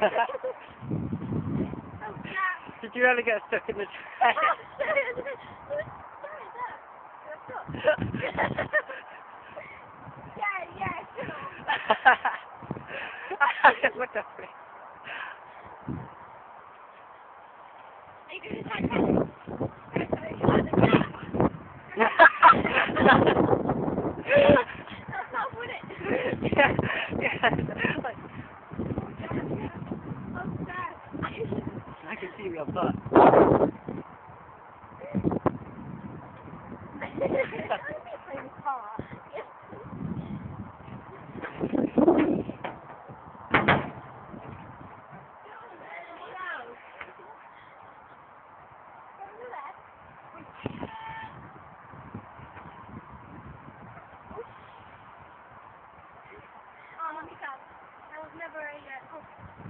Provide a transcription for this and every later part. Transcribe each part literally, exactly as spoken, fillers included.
Did you ever get stuck in the train? Yeah, yeah, sure. What the frick? Are you going to try to That's not funny. Yeah, yeah. Like, I can see your butt. I was never a uh,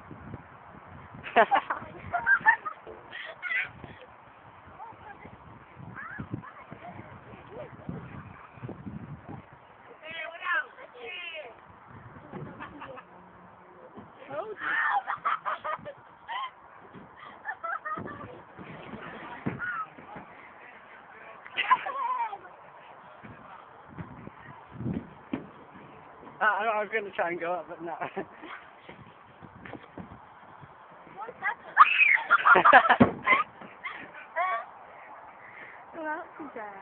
I, I was going to try and go up, but no. What's that? Well, that's there.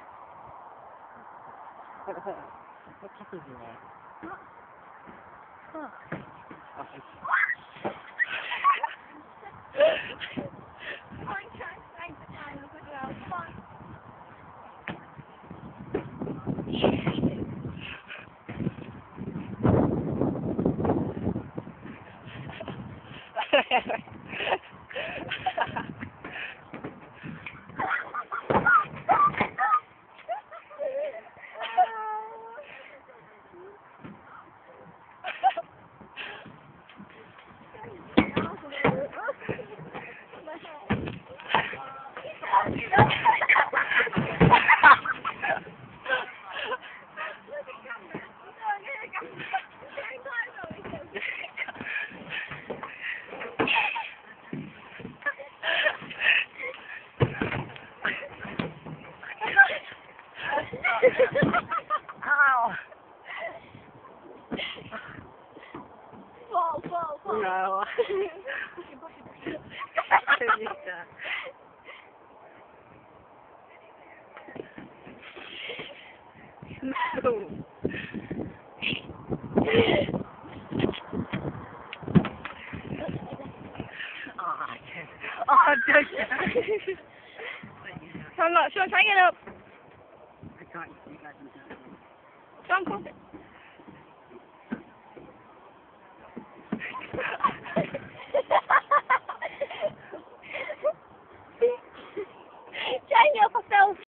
What happens in there? Huh. Oh, it's... I'm trying to find the time as well. Come on. Ow! Fall, fall, fall. No. No. Oh, I can't. Oh, don't you? Come on, Sean, try and get up. I can't see that. Sean, come on.